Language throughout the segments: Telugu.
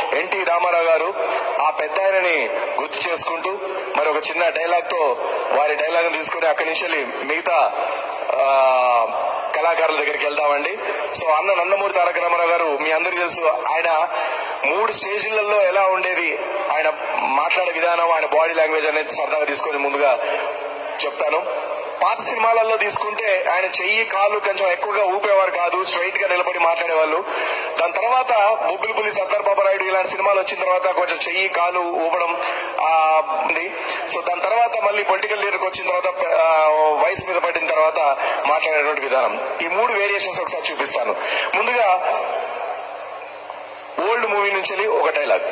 ఎన్టీ రామారావు గారు ఆ పెద్ద ఆయనని గుర్తు చేసుకుంటూ మరి ఒక చిన్న డైలాగ్ తో వారి డైలాగ్ తీసుకుని అక్కడి నుంచి మిగతా కళాకారుల దగ్గరికి వెళ్దామండి. సో అన్న నందమూరి తారక రామారావు గారు మీ అందరికీ తెలుసు, ఆయన 3 స్టేజీలలో ఎలా ఉండేది, ఆయన మాట్లాడే విధానం, ఆయన బాడీ లాంగ్వేజ్ అనేది సరదాగా తీసుకొని ముందుగా చెప్తాను. పాత సినిమాలలో తీసుకుంటే ఆయన చెయ్యి కాళ్ళు కొంచెం ఎక్కువగా ఊపేవారు కాదు, స్ట్రైట్ గా నిలబడి మాట్లాడేవాళ్ళు. దాని తర్వాత బొబ్బిలి పులి, సర్దార్ బాబరాయుడు ఇలాంటి సినిమాలు వచ్చిన తర్వాత కొంచెం చెయ్యి కాలు ఊపడం ఉంది. సో దాని తర్వాత మళ్ళీ పొలిటికల్ లీడర్కి వచ్చిన తర్వాత వయసు మీద పడిన తర్వాత మాట్లాడేటువంటి విధానం. ఈ 3 వేరియేషన్స్ ఒకసారి చూపిస్తాను. ముందుగా ఓల్డ్ మూవీ నుంచి ఒక డైలాగ్.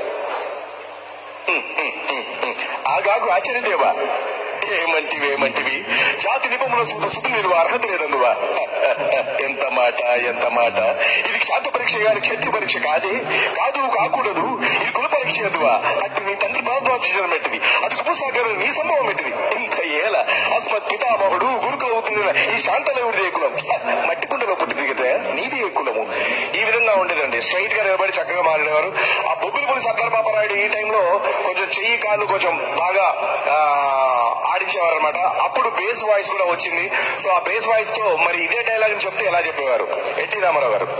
ఆగాగు ఆశ్చర్యదేవా, ఏమంటివి జాతి నిపముల సుతు మీరు అర్హత లేదందువా. ఎంత మాట, ఎంత మాట. ఇది క్షాంత పరీక్ష గాని క్షత్రి పరీక్ష కాదు కాకూడదు. ఇది కుల పరీక్ష ఎందువా. అట్టి నీ తండ్రి భారద్వాజనం పెట్టింది, అది కుపసాగరం నీ సంభవం పెట్టింది. ఇంత ఏల అస్మత్ పితామహుడు గురుకుల అవుతుంది ఈ శాంతలేవుడిది ఏ కులం, మట్టి కుండలో పుట్టింది కదా నీది ఏ కులము. ఈ విధంగా ఉండేదండి. స్ట్రైట్ గా నిలబడి చక్కగా మాట్లాడేవారు. ఆ బొబ్బిలిపులి సర్దార్ బాబరాయుడు ఈ టైంలో కొంచెం చెయ్యి కాళ్ళు కొంచెం బాగా ఆడించేవారు అనమాట. అప్పుడు బేస్ వాయిస్ కూడా వచ్చింది. సో ఆ బేస్ వాయిస్ తో మరి ఇదే డైలాగ్ అని చెప్తే ఎలా చెప్పేవారు ఎన్టీ రామారావు గారు.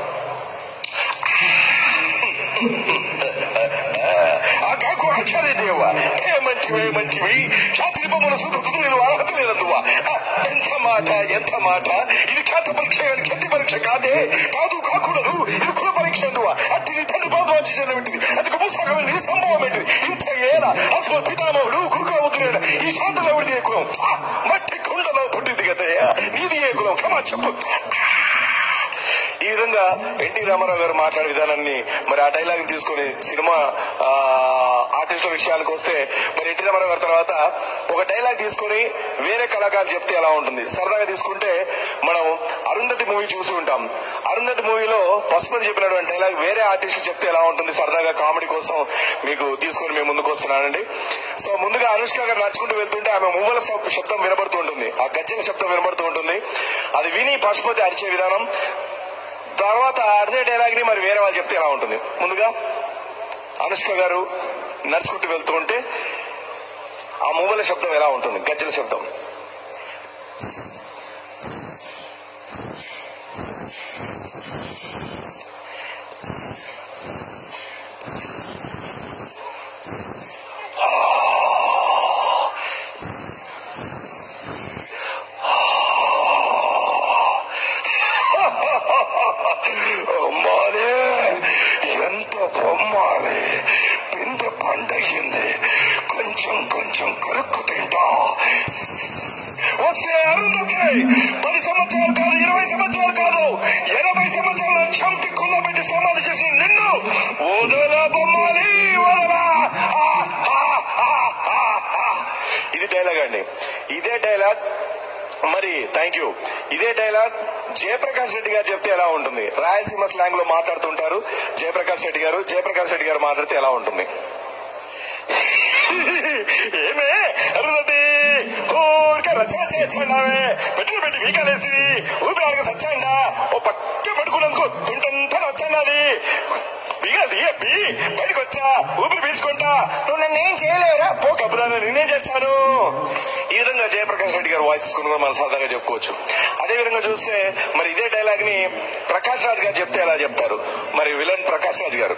కాకు ఆచార్యదేవా, ఏమంటివి ఖ్యాతి బొమ్మల సుతు నేను అర్హత లేదందువా. ఎంత మాట. ఇది ఖ్యాత పరీక్ష కానీ ఖ్యాతి పరీక్ష కాకూడదు. ఇది కుల పరీక్ష ఎందువా. అట్టి నీ తండ్రి భారద్వాజనం పెట్టింది, అది కుపసాగరం నీ సంభవం పెట్టింది. ఇంత ఏల అసలు పితామహుడు గురుకుల అవుతున్నాడు ఈ శాంతలేవుడిది ఏ కులం, మట్టి కుండలో పుట్టింది కదా నీది ఏ కులం. కమా చెప్పు. ఈ విధంగా ఎన్టీ రామారావు గారు మాట్లాడే విధానాన్ని మరి ఆ డైలాగ్ తీసుకుని సినిమా ఆర్టిస్టుల విషయాలకు వస్తే మరి ఎన్టీ రామారావు గారి తర్వాత ఒక డైలాగ్ తీసుకుని వేరే కళాకారులు చెప్తే ఎలా ఉంటుంది. సరదాగా తీసుకుంటే మనం అరుంధతి మూవీ చూసి ఉంటాం. అరుంధతి మూవీలో పసుపతి చెప్పినటువంటి డైలాగ్ వేరే ఆర్టిస్టులు చెప్తే ఎలా ఉంటుంది. సరదాగా కామెడీ కోసం మీకు తీసుకుని మేము ముందుకు వస్తున్నానండి. సో ముందుగా అనుష్క గారు నడుచుకుంటూ వెళ్తుంటే ఆమె మువ్వల శబ్దం వినబడుతూ ఉంటుంది, ఆ గజ్జల శబ్దం వినబడుతూ ఉంటుంది. అది విని పశుపతి అరిచే విధానం. తర్వాత అదే డైలాగ్ ని మరి వేరే వాళ్ళు చెప్తే ఎలా ఉంటుంది. ముందుగా అనుష్క గారు నడుచుకుంటూ వెళ్తూ ఉంటే ఆ మువ్వల శబ్దం ఎలా ఉంటుంది, గజ్జల శబ్దం. అమ్మానే ఎంత బొమ్మాలి, పిందె పండయింది, కొంచెం కరుక్కు తింటా. వస్తే అరుంధతి 10 సంవత్సరాలు కాదు, 20 సంవత్సరాలు కాదు, 80 సంవత్సరాలు చంపి కుల్ల పెట్టి సమాధి చేసిన నిన్ను వదలా బొమ్మాలి, వదలా. ఇది డైలాగ్ అండి. ఇదే డైలాగ్ మరి థ్యాంక్ యూ. ఇదే డైలాగ్ జయప్రకాష్ రెడ్డి గారు చెప్తే ఎలా ఉంటుంది. రాయలసీమ స్లాంగ్ లో మాట్లాడుతుంటారు జయప్రకాష్ రెడ్డి గారు మాట్లాడితే ఎలా ఉంటుంది. ఏమే అరుంధతి ఊరికే రచన చేస్తున్నావే, పెట్టి వీకాలేసి ఊపిరాడికి సచ్చాయండా, ఓ పక్క పెట్టుకున్నందుకు తుంటంతా వచ్చాది. బయటకు వచ్చా ఊపిరి పీల్చుకుంటా, నువ్వు నన్ను ఏం చేయలేరా, పో కబురాను నేనేం చేస్తాను. ఈ విధంగా జయప్రకాష్ రెడ్డి గారు వాయిస్ తీసుకుని కూడా మనం సరదాగా చెప్పుకోవచ్చు. అదే విధంగా చూస్తే మరి ఇదే డైలాగ్ ని ప్రకాష్ రాజ్ గారు చెప్తే ఎలా చెప్తారు. మరి విలన్ ప్రకాష్ రాజ్ గారు,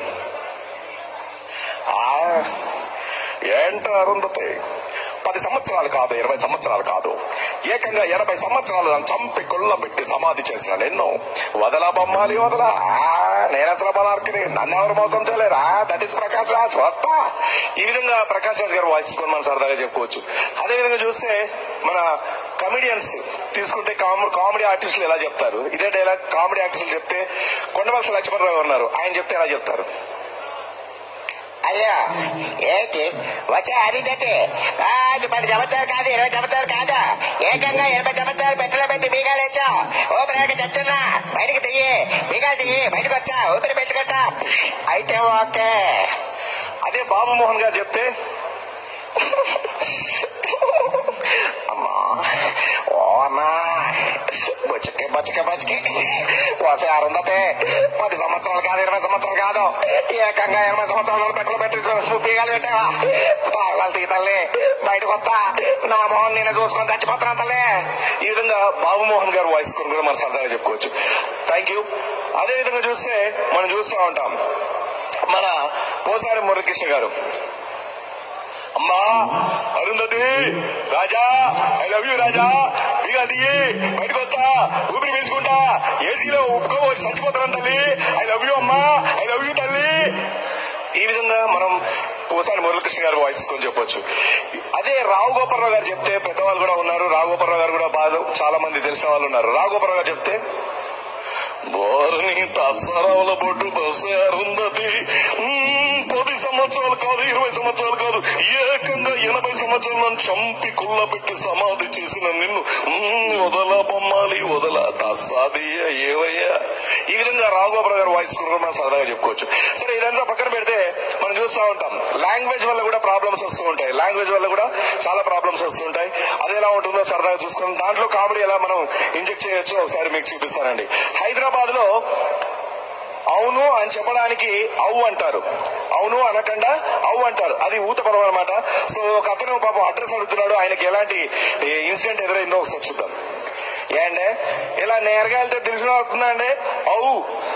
ఏంట అరుంధతి 10 సంవత్సరాలు కాదు, 20 సంవత్సరాలు కాదు, ఏకంగా 80 సంవత్సరాలు నన్ను చంపి కొల్ల పెట్టి సమాధి చేసిన నిన్ను వదలా బొమ్మాలి, వదలా. నేను అసలు బలార్కిని, నన్ను ఎవరు మోసం చేయలేరా. దట్ ఈస్ ప్రకాష్ రాజ్, వస్తా. ఈ విధంగా ప్రకాష్ రాజ్ గారు వాయిస్ తీసుకొని మనం సరదాగా చెప్పుకోవచ్చు. అదే విధంగా చూస్తే మన కమెడియన్స్ తీసుకుంటే కామెడీ ఆర్టిస్టులు ఎలా చెప్తారు. ఇదే డైలాగ్ కామెడీ ఆర్టిస్టులు చెప్తే కొండవలస లక్ష్మణరావు ఉన్నారు, ఆయన చెప్తే ఎలా చెప్తారు. అయ్యో ఏంటి వచ్చే అరుంధతి 10 సంవత్సరాలు కాదు, 20 సంవత్సరాలు కాదు, ఏకంగా 80 సంవత్సరాలు పెట్టెలో పెట్టి బీగాలు ఇచ్చా. ఊపిరి చెప్తున్నా, బయటకు తీయి, బీగాలు తీయి, బయటకు వచ్చా, ఊపిరి పెంచుకుంటా. అయితే ఓకే. అదే బాబు మోహన్ గారు చెప్తే, అమ్మా ఓ అన్నా బొచ్చకే బొచ్చకే బొచ్చకే వసే అరుందతే 10 సంవత్సరాలు కాదు 20 సంవత్సరాలు కాదు ఏకంగా 80 సంవత్సరాలు పెట్రోల్ పెట్టి పీగాలు పెట్టావా తాగలాలు తీతల్లే బయటకు వస్తా నా మోహన్ నేను చూసుకొని చచ్చిపోతున్నా తల్లే. ఈ విధంగా బాబు మోహన్ గారు వాయిస్ కూడా మనం సరదాగా చెప్పుకోవచ్చు. Thank you. అదే విధంగా చూస్తే మనం చూస్తూ ఉంటాం మన పోసారి మురళీకృష్ణ గారు. అమ్మా అరుంధతి రాజా ఐ లవ్ యూ రాజా బిగా దిగి బయటకు వస్తా ఊపిరి పీల్చుకుంటా ఏసీలో ఉప్పుకోవచ్చు చచ్చిపోతాను తల్లి ఐ లవ్ యూ అమ్మా ఐ లవ్ యూ తల్లి. ఈ విధంగా మనం పోసాని మురళీకృష్ణ గారు వాయిస్ కొని చెప్పొచ్చు. అదే రావు గోపాలరావు గారు చెప్తే పెద్దవాళ్ళు కూడా ఉన్నారు. రావు గోపాలరావు గారు కూడా బాగా చాలా మంది తెలిసిన వాళ్ళు ఉన్నారు. రావు గోపాలరావు గారు చెప్తే బోరని తసరావుల బొడ్డు బస్సే అరుంధతి 10 సంవత్సరాలు కాదు 20 సంవత్సరాలు కాదు ఏకంగా 80 సంవత్సరాలను చంపి కుళ్ళ పెట్టి సమాధి చేసిన నిన్ను వదల బొమ్మాలి వదల తస్సాదియ ఏవయ్యా. ఈ విధంగా రాఘోపరావు గారు వాయిస్ కూడా మనం సరదాగా చెప్పుకోవచ్చు. సరే ఇదంతా పక్కన పెడితే మనం చూస్తూ ఉంటాం లాంగ్వేజ్ వల్ల కూడా ప్రాబ్లమ్స్ వస్తూ ఉంటాయి. లాంగ్వేజ్ వల్ల కూడా చాలా ప్రాబ్లమ్స్ వస్తుంటాయి. అది ఎలా ఉంటుందో సరదాగా చూసుకున్నాం. దాంట్లో కామెడీ ఎలా మనం ఇంజెక్ట్ చేయొచ్చో ఒకసారి మీకు చూపిస్తానండి. హైదరాబాద్ లో అవును అని చెప్పడానికి అవు అంటారు, అవును అనకుండా అవు అంటారు. అది ఊత పదం అనమాట. సో ఒక అతను పాపం అడ్రస్ అడుగుతున్నాడు. ఆయనకి ఎలాంటి ఇన్సిడెంట్ ఎదురైందో ఒకసారి చూద్దాం. ఏంటే ఇలా నేరుగా వెళ్తే దిల్సునా అవుతుందా అండి? అవు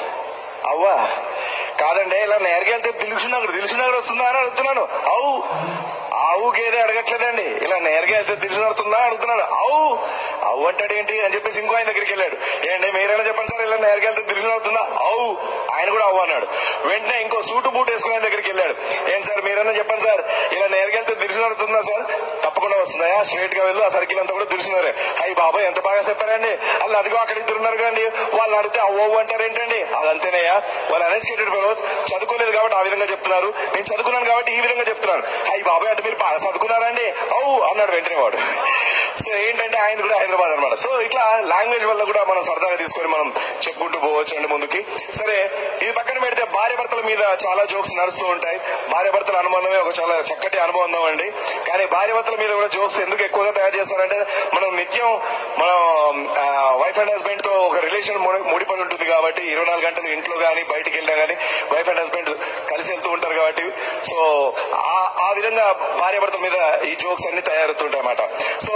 అవ్వా కాదండి ఇలా నేరుగా వెళ్తే దిల్సునగర్ వస్తుందా అని అడుగుతున్నాను. అవు ఆవుకి ఏదో అడగట్లేదండి. ఇలా నేరుగా వెళ్తే దిల్సునడుతుందా అడుగుతున్నాడు. అవు అంటాడేంటి అని చెప్పేసి ఇంకో ఆయన దగ్గరికి వెళ్ళాడు. ఏంటి మీరైనా చెప్పండి సార్ ఇలా నేరుగా వెళ్తే దిల్సునడుతుందా? అవు ఆయన కూడా అవ్వు అన్నాడు. వెంటనే ఇంకో సూటు బూట్ వేసుకుని ఆయన దగ్గరికి వెళ్ళాడు. ఏం సార్ మీరైనా చెప్పండి సార్ ఇలా నేరుగా వెళ్తే దిల్సునడుతుందా సార్? తప్పకుండా వస్తుందా స్ట్రైట్ గా వెళ్ళు ఆ సర్కిల్ అంతా కూడా దిల్సున్నారే. అయ్యి బాబాయ్ ఎంత బాగా చెప్పారండి. వాళ్ళు అదిగో అక్కడ ఇద్దరు ఉన్నారు కదండి వాళ్ళు అడిగితే అవ్వు అంటారేంటండి? అదంతేనయ్యా వాళ్ళు అన్ఎడ్యుకేటెడ్ ఫెలోస్ చదువుకోలేదు కాబట్టి ఆ విధంగా చెప్తున్నారు. నేను చదువుకున్నాను కాబట్టి ఈ విధంగా చెప్తున్నాను. అయ్యి బాబాయ్ అంటే మీరు బాగా చదువుకున్నారండి అవు అన్నాడు వెంటనే వాడు. సో ఏంటంటే ఆయన కూడా హైదరాబాద్ అనమాట. సో ఇట్లా లాంగ్వేజ్ వల్ల కూడా మనం సరదాగా తీసుకొని మనం చెప్పుకుంటూ పోవచ్చు అండి ముందుకి. సరే ఇది పక్కన పెడితే భార్య భర్తల మీద చాలా జోక్స్ నడుస్తూ ఉంటాయి. భార్య భర్తల అనుబంధమే ఒక చాలా చక్కటి అనుబంధం అండి. కానీ భార్య భర్తల మీద కూడా జోక్స్ ఎందుకు ఎక్కువగా తయారు చేస్తారంటే మనం నిత్యం మనం వైఫ్ అండ్ హస్బెండ్ తో ఒక రిలేషన్ ముడిపడి ఉంటుంది కాబట్టి 24 గంటలు ఇంట్లో గానీ బయటికి వెళ్ళినా గానీ వైఫ్ అండ్ హస్బెండ్ కలిసి వెళ్తూ ఉంటారు కాబట్టి సో ఆ విధంగా భార్య భర్తల మీద ఈ జోక్స్ అన్ని తయారవుతుంటాయి అన్నమాట. సో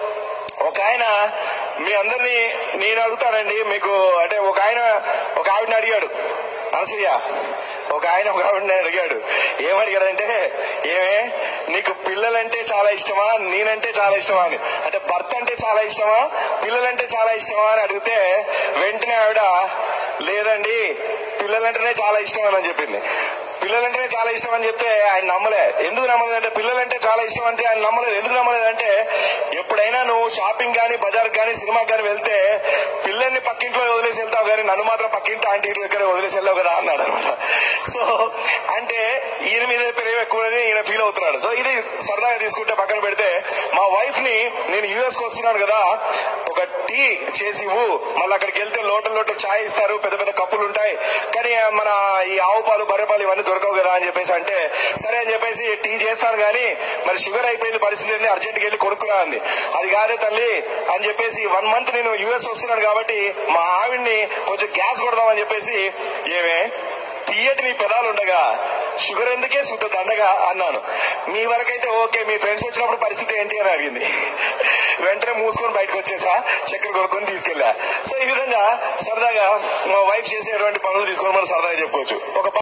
ఒక ఆయన మీ అందరినీ నేను అడుగుతానండి మీకు అంటే ఒక ఆవిడని అడిగాడు అనసూయ. ఒక ఆవిడని అడిగాడు. ఏమడిగాడంటే ఏమే నీకు పిల్లలంటే చాలా ఇష్టమా నేనంటే చాలా ఇష్టమా అని. అంటే భర్త అంటే చాలా ఇష్టమా పిల్లలంటే చాలా ఇష్టమా అని అడిగితే వెంటనే ఆవిడ లేదండి పిల్లలంటేనే చాలా ఇష్టం అని చెప్పింది. పిల్లలంటేనే చాలా ఇష్టం అని చెప్తే ఆయన నమ్మలే. ఎందుకు నమ్మలేదంటే పిల్లలంటే చాలా ఇష్టం అంటే ఆయన నమ్మలేదు. ఎందుకు నమ్మలేదంటే ఎప్పుడైనా నువ్వు షాపింగ్ కానీ బజార్ కానీ సినిమాకి కానీ వెళ్తే పిల్లల్ని పక్కింట్లో వదిలేసి వెళ్తావు కానీ నన్ను మాత్రం పక్కింటి ఆంటీ దగ్గర వదిలేసి వెళ్ళావు కదా అన్నాడు అనమాట. సో అంటే ఈయన మీద ప్రేమ ఎక్కువని ఈయన ఫీల్ అవుతున్నాడు. సో ఇది సరదాగా తీసుకుంటే పక్కన పెడితే మా వైఫ్ ని నేను యూఎస్ కు వస్తున్నాను కదా ఒక టీ చేసి ఇవ్వు మళ్ళీ అక్కడికి వెళ్తే లోటల్ చాయ్ ఇస్తారు పెద్ద పెద్ద కప్పులు ఉంటాయి కానీ మన ఈ ఆవు పాలు బర్రె పాలు ఇవన్నీ దొరకవు కదా అని చెప్పేసి అంటే సరే అని చెప్పేసి టీ చేస్తాను కానీ మరి షుగర్ అయిపోయింది పరిస్థితి ఏంది అర్జెంట్కి వెళ్ళి కొనుక్కురా అంది. అది కాదే తల్లి అని చెప్పేసి 1 month నేను యూఎస్ వస్తున్నాను కాబట్టి మా ఆవిడ్ని కొంచెం గ్యాస్ కొడదామని చెప్పేసి ఏమే తీయటి నీ పెదాలు ఉండగా షుగర్ ఎందుకే శుద్ధ దండగా అన్నాను. మీ వరకైతే ఓకే మీ ఫ్రెండ్స్ వచ్చినప్పుడు పరిస్థితి ఏంటి అని అడిగింది. వెంటనే మూసుకొని బయటకు వచ్చేసా చక్కెర కొనుక్కొని తీసుకెళ్లా. సో ఈ విధంగా సరదాగా మా వైఫ్ చేసేటువంటి పనులు తీసుకొని మనం సరదాగా చెప్పుకోవచ్చు. ఒక